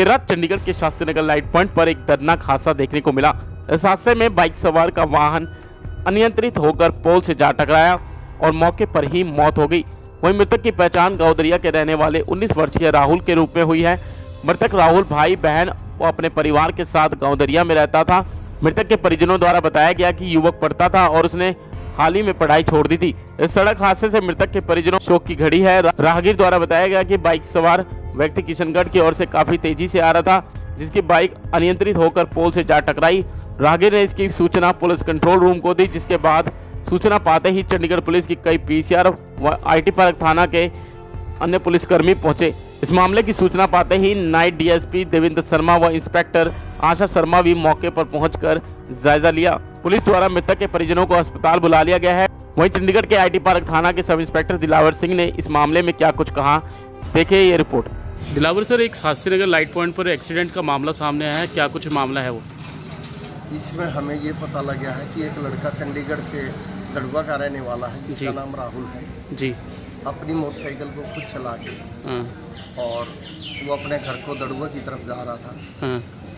देर रात चंडीगढ़ के Shastri Nagar light point पर एक दर्दनाक हादसा देखने को मिला। इस हादसे में बाइक सवार का वाहन अनियंत्रित होकर पोल से जा टकराया और मौके पर ही मौत हो गई। वहीं मृतक की पहचान गांवदरिया के रहने वाले 19 वर्षीय राहुल के रूप में हुई है। मृतक राहुल भाई बहन व अपने परिवार के साथ गांवदरिया में रहता था। मृतक के परिजनों द्वारा बताया गया कि युवक पढ़ता था और उसने हाल ही में पढ़ाई छोड़ दी थी। इस सड़क हादसे से मृतक के परिजनों शोक की घड़ी है। राहगीर द्वारा बताया गया कि बाइक सवार व्यक्ति किशनगढ़ की ओर से काफी तेजी से आ रहा था, जिसकी बाइक अनियंत्रित होकर पोल से जा टकराई। राहगीर ने इसकी सूचना पुलिस कंट्रोल रूम को दी, जिसके बाद सूचना पाते ही चंडीगढ़ पुलिस की कई पीसीआर व आईटी पार्क थाना के अन्य पुलिसकर्मी पहुंचे। इस मामले की सूचना पाते ही नाइट डीएसपी देवेंद्र शर्मा व इंस्पेक्टर आशा शर्मा भी मौके पर पहुंचकर जायजा लिया। पुलिस द्वारा मृतक के परिजनों को अस्पताल बुला लिया गया है। वहीं चंडीगढ़ के आईटी पार्क थाना के सब इंस्पेक्टर दिलावर सिंह ने इस मामले में क्या कुछ कहा, देखिए ये रिपोर्ट। दिलावर सर, एक शास्त्री नगर लाइट पॉइंट पर एक्सीडेंट का मामला सामने आया है, क्या कुछ मामला है वो? इसमें हमें ये पता लगा है कि एक लड़का चंडीगढ़ से दड़ुआ का रहने वाला है, जिसका नाम राहुल है जी, अपनी मोटरसाइकिल को खुद चला के और वो अपने घर को दड़ुआ की तरफ जा रहा था।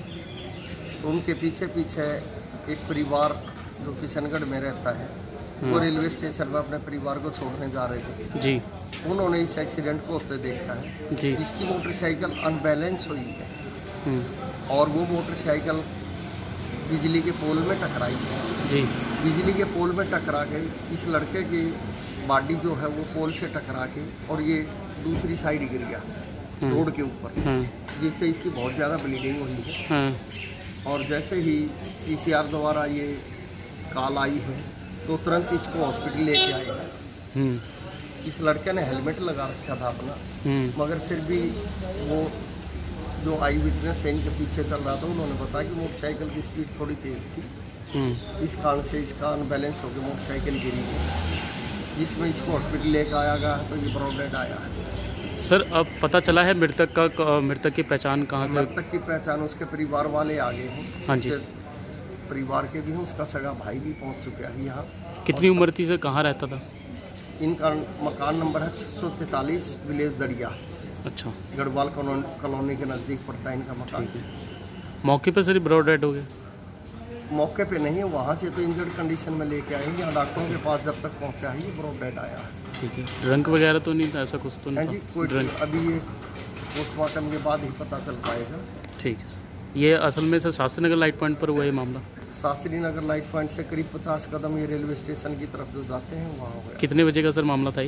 तो उनके पीछे पीछे एक परिवार जो किशनगढ़ में रहता है, वो रेलवे स्टेशन में अपने परिवार को छोड़ने जा रहे थे जी। उन्होंने इस एक्सीडेंट को होते देखा है जी। इसकी मोटरसाइकिल अनबैलेंस हुई है और वो मोटरसाइकिल बिजली के पोल में टकराई है जी। बिजली के पोल में टकरा के इस लड़के की बॉडी जो है वो पोल से टकरा के और ये दूसरी साइड गिर गया रोड के ऊपर, जिससे इसकी बहुत ज़्यादा ब्लीडिंग हुई है। और जैसे ही पीसीआर द्वारा ये कॉल आई है तो तुरंत इसको हॉस्पिटल लेके आए हैं। इस लड़के ने हेलमेट लगा रखा था अपना, मगर फिर भी वो जो आई विटनेस है इनके पीछे चल रहा था, उन्होंने बताया कि मोटरसाइकिल की स्पीड थोड़ी तेज़ थी, इस कारण से इसका अनबैलेंस होकर मोटरसाइकिल गिरी है, जिसमें इसको हॉस्पिटल लेकर आया गया तो ये ब्रॉड डेड आया है। सर, अब पता चला है मृतक की पहचान कहाँ से? मृतक की पहचान उसके परिवार वाले आ गए हैं। हाँ जी, परिवार के भी हैं, उसका सगा भाई भी पहुँच चुका है यहाँ। कितनी उम्र थी सर, कहाँ रहता था? इनका मकान नंबर है 643 विलेज दड़िया। अच्छा, गढ़वाल कॉलोनी के नज़दीक पड़ता है इनका मकान। मौके पर सर ब्रॉड डेड हो गया? मौके पे नहीं है, वहाँ से तो इंजर्ड कंडीशन में लेके आए, यहाँ डॉक्टरों के पास जब तक पहुँचा है ये ब्रॉड डेड आया है। ठीक है, ड्रंक वगैरह तो नहीं था, ऐसा कुछ तो नहीं? जी, कोई ड्रंक अभी ये पोस्टमार्टम के बाद ही पता चल पाएगा। ठीक है सर। ये असल में sir Shastri Nagar light point पर हुआ ये मामला? शास्त्री नगर लाइट पॉइंट से करीब 50 कदम ये रेलवे स्टेशन की तरफ जो जाते हैं वहाँ हुआ। कितने बजे का सर मामला था ये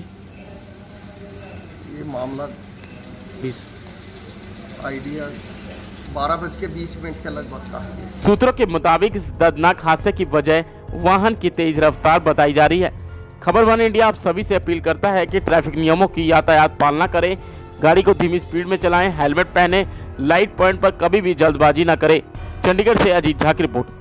मामला 20 आइडिया 12:20 के लगभग का है। सूत्रों के मुताबिक इस दर्दनाक हादसे की वजह वाहन की तेज रफ्तार बताई जा रही है। खबर वन इंडिया आप सभी से अपील करता है कि ट्रैफिक नियमों की यातायात पालना करें, गाड़ी को धीमी स्पीड में चलाएं, हेलमेट पहने, लाइट पॉइंट पर कभी भी जल्दबाजी न करें। चंडीगढ़ से अजीत झा की रिपोर्ट।